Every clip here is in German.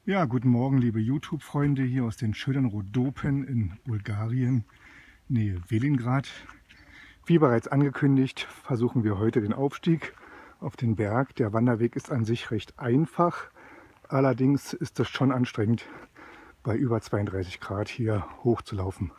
Ja, guten Morgen, liebe YouTube-Freunde hier aus den schönen Rhodopen in Bulgarien, Nähe Velingrad. Wie bereits angekündigt, versuchen wir heute den Aufstieg auf den Berg. Der Wanderweg ist an sich recht einfach, allerdings ist es schon anstrengend, bei über 32 Grad hier hochzulaufen.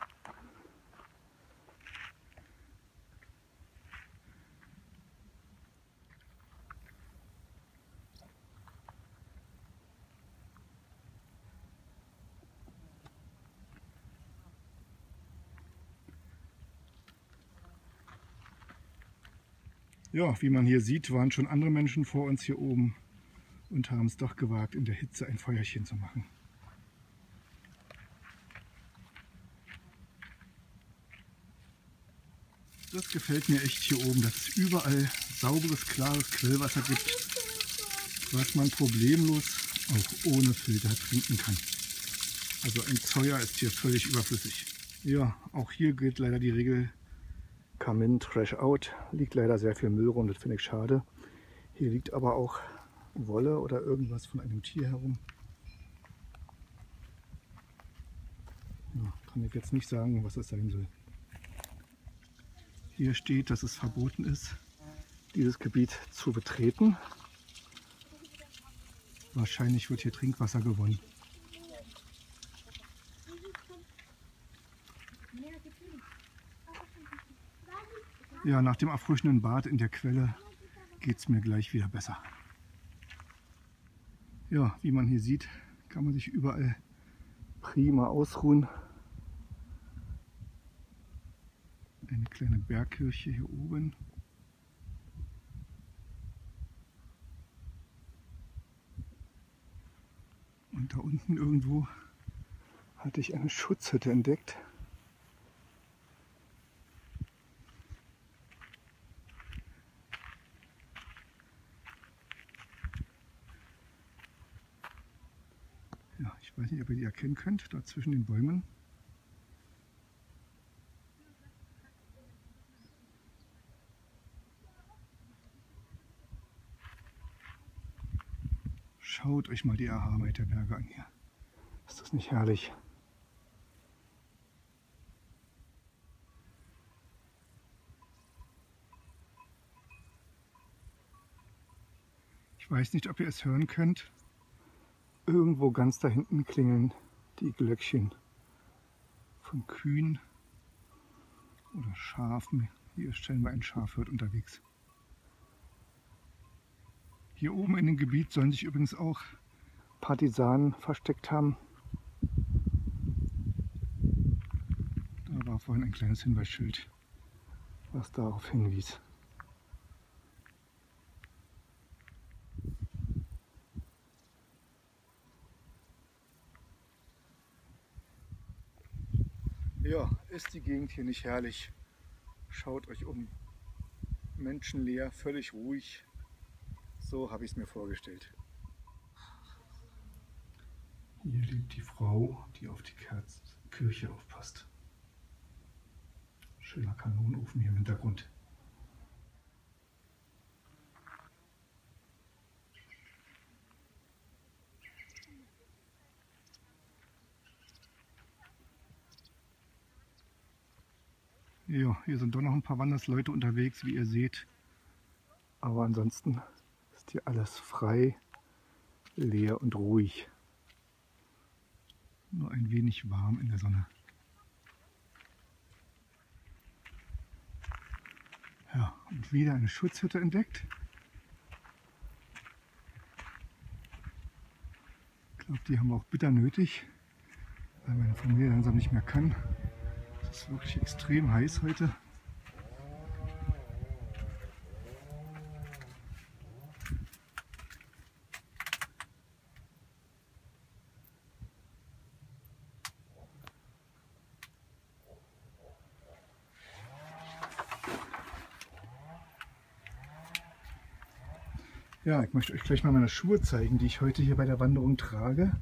Ja, wie man hier sieht, waren schon andere Menschen vor uns hier oben und haben es doch gewagt, in der Hitze ein Feuerchen zu machen. Das gefällt mir echt hier oben, dass es überall sauberes, klares Quellwasser gibt, was man problemlos auch ohne Filter trinken kann. Also ein Zeuer ist hier völlig überflüssig. Ja, auch hier gilt leider die Regel Come in, trash out. Liegt leider sehr viel Müll rum, das finde ich schade. Hier liegt aber auch Wolle oder irgendwas von einem Tier herum. Ja, kann ich jetzt nicht sagen, was das sein soll. Hier steht, dass es verboten ist, dieses Gebiet zu betreten. Wahrscheinlich wird hier Trinkwasser gewonnen. Ja, nach dem erfrischenden Bad in der Quelle geht es mir gleich wieder besser. Ja, wie man hier sieht, kann man sich überall prima ausruhen. Eine kleine Bergkirche hier oben. Und da unten irgendwo hatte ich eine Schutzhütte entdeckt. Ja, ich weiß nicht, ob ihr die erkennen könnt, da zwischen den Bäumen. Schaut euch mal die Erhabenheit der Berge an hier. Ist das nicht herrlich? Ich weiß nicht, ob ihr es hören könnt. Irgendwo ganz da hinten klingeln die Glöckchen von Kühen oder Schafen. Hier ist scheinbar ein Schafhirt unterwegs. Hier oben in dem Gebiet sollen sich übrigens auch Partisanen versteckt haben. Da war vorhin ein kleines Hinweisschild, was darauf hinwies. Ja, ist die Gegend hier nicht herrlich? Schaut euch um. Menschenleer, völlig ruhig. So habe ich es mir vorgestellt. Hier lebt die Frau, die auf die Kirche aufpasst. Schöner Kanonenofen hier im Hintergrund. Ja, hier sind doch noch ein paar Wandersleute unterwegs, wie ihr seht. Aber ansonsten ist hier alles frei, leer und ruhig. Nur ein wenig warm in der Sonne. Ja, und wieder eine Schutzhütte entdeckt. Ich glaube, die haben wir auch bitter nötig, weil meine Familie langsam nicht mehr kann. Es ist wirklich extrem heiß heute. Ja, ich möchte euch gleich mal meine Schuhe zeigen, die ich heute hier bei der Wanderung trage.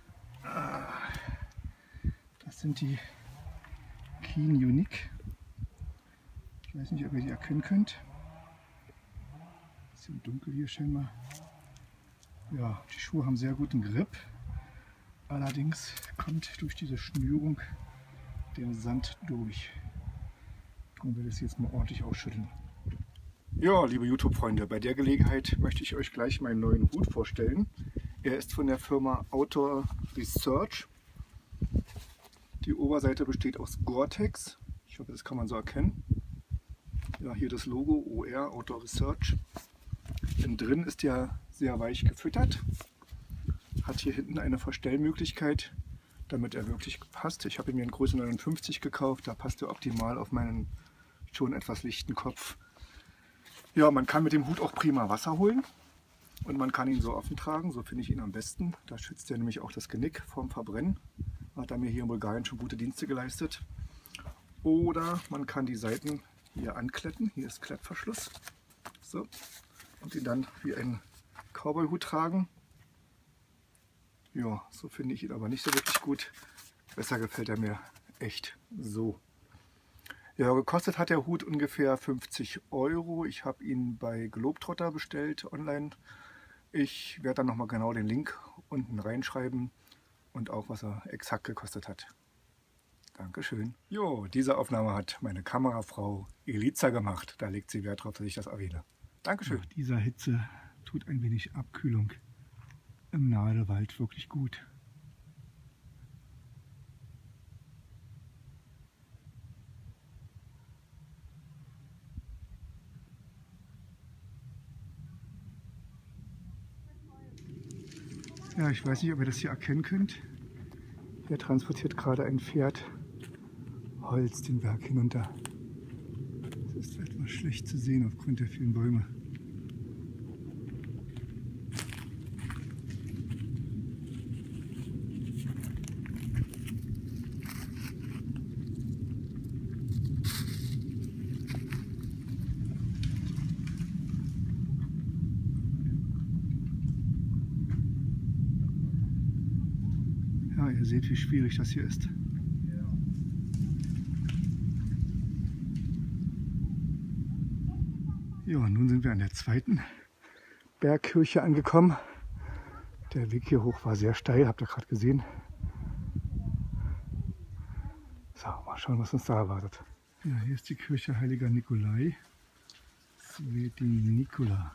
Das sind die Keen Unique. Ich weiß nicht, ob ihr die erkennen könnt. Bisschen dunkel hier scheinbar. Ja, die Schuhe haben sehr guten Grip. Allerdings kommt durch diese Schnürung der Sand durch. Und werde es jetzt mal ordentlich ausschütteln. Ja, liebe YouTube-Freunde, bei der Gelegenheit möchte ich euch gleich meinen neuen Hut vorstellen. Er ist von der Firma Outdoor Research. Die Oberseite besteht aus Gore-Tex. Ich hoffe, das kann man so erkennen. Ja, hier das Logo OR Outdoor Research. Innen drin ist er sehr weich gefüttert. Hat hier hinten eine Verstellmöglichkeit, damit er wirklich passt. Ich habe ihn mir in Größe 59 gekauft. Da passt er optimal auf meinen schon etwas lichten Kopf. Ja, man kann mit dem Hut auch prima Wasser holen und man kann ihn so offen tragen. So finde ich ihn am besten. Da schützt er nämlich auch das Genick vorm Verbrennen. Hat er mir hier in Bulgarien schon gute Dienste geleistet. Oder man kann die Seiten hier ankletten. Hier ist Klettverschluss. So. Und ihn dann wie ein Cowboy-Hut tragen. Ja, so finde ich ihn aber nicht so wirklich gut. Besser gefällt er mir echt so. Ja, gekostet hat der Hut ungefähr 50 €. Ich habe ihn bei Globetrotter bestellt online. Ich werde dann nochmal genau den Link unten reinschreiben und auch was er exakt gekostet hat. Dankeschön. Jo, diese Aufnahme hat meine Kamerafrau Eliza gemacht. Da legt sie Wert darauf, dass ich das erwähne. Dankeschön. Nach dieser Hitze tut ein wenig Abkühlung im Nadelwald wirklich gut. Ja, ich weiß nicht, ob ihr das hier erkennen könnt. Hier transportiert gerade ein Pferd Holz den Berg hinunter. Das ist etwas schlecht zu sehen aufgrund der vielen Bäume. Ja, ihr seht, wie schwierig das hier ist. Ja, nun sind wir an der zweiten Bergkirche angekommen. Der Weg hier hoch war sehr steil, habt ihr gerade gesehen. So, mal schauen, was uns da erwartet. Ja, hier ist die Kirche Heiliger Nikolai. Sveti Nikola.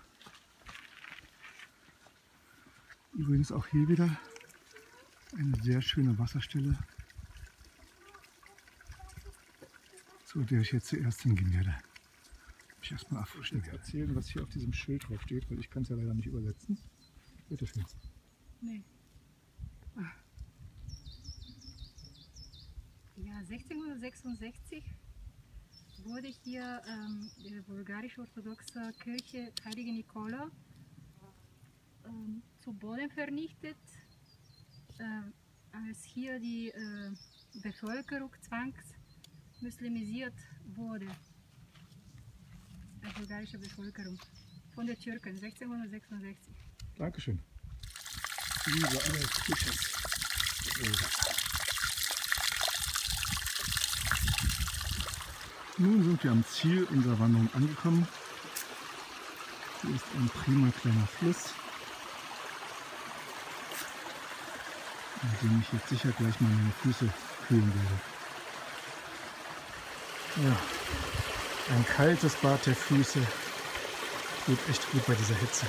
Übrigens auch hier wieder eine sehr schöne Wasserstelle, zu der ich jetzt zuerst hingehen werde. Ich erstmal erfrischen werde. Erzählen, was hier auf diesem Schild drauf steht, weil ich kann es ja leider nicht übersetzen. Bitte schön. Nee. Ja, 1666 wurde hier die bulgarisch-orthodoxe Kirche Heilige Nikola zu Boden vernichtet, als hier die Bevölkerung zwangsmuslimisiert wurde. Die bulgarische Bevölkerung von den Türken 1666. Dankeschön. Liebe alle Kirches. Nun sind wir am Ziel unserer Wanderung angekommen. Hier ist ein prima kleiner Fluss, in dem ich jetzt sicher gleich mal meine Füße kühlen werde. Ja, ein kaltes Bad der Füße tut echt gut bei dieser Hitze.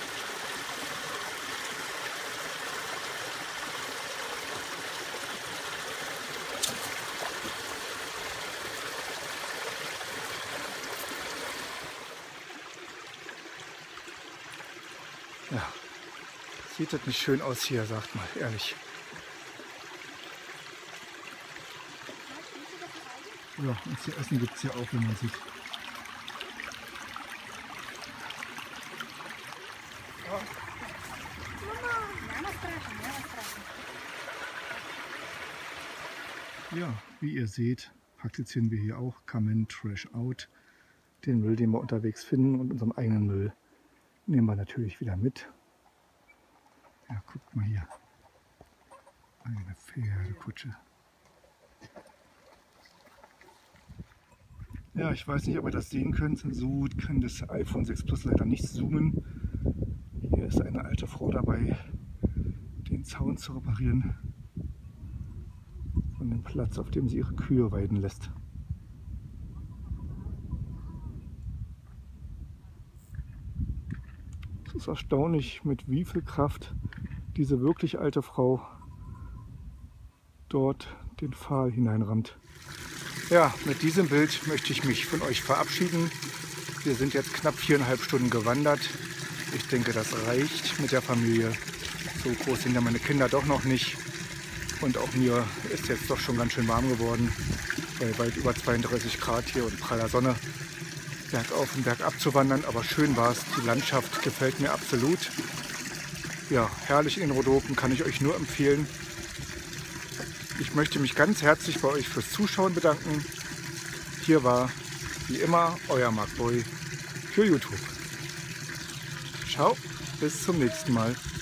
Ja, sieht das nicht schön aus hier, sagt mal, ehrlich. Ja, und zu essen gibt es hier auch, wenn man sieht. Ja, wie ihr seht, praktizieren wir hier auch Kamen Trash Out. Den Müll, den wir unterwegs finden, und unseren eigenen Müll nehmen wir natürlich wieder mit. Ja, guckt mal hier. Eine Pferdekutsche. Ja, ich weiß nicht, ob ihr das sehen könnt. So gut kann das iPhone 6 Plus leider nicht zoomen. Hier ist eine alte Frau dabei, den Zaun zu reparieren. von dem Platz, auf dem sie ihre Kühe weiden lässt. Es ist erstaunlich, mit wie viel Kraft diese wirklich alte Frau dort den Pfahl hineinrammt. Ja, mit diesem Bild möchte ich mich von euch verabschieden. Wir sind jetzt knapp 4,5 Stunden gewandert. Ich denke, das reicht mit der Familie. So groß sind ja meine Kinder doch noch nicht. Und auch mir ist jetzt doch schon ganz schön warm geworden. Bei weit über 32 Grad hier und praller Sonne. Bergauf und bergab zu wandern, aber schön war es. Die Landschaft gefällt mir absolut. Ja, herrlich in den Rhodopen, kann ich euch nur empfehlen. Ich möchte mich ganz herzlich bei euch fürs Zuschauen bedanken. Hier war, wie immer, euer Mark Boy für YouTube. Ciao, bis zum nächsten Mal.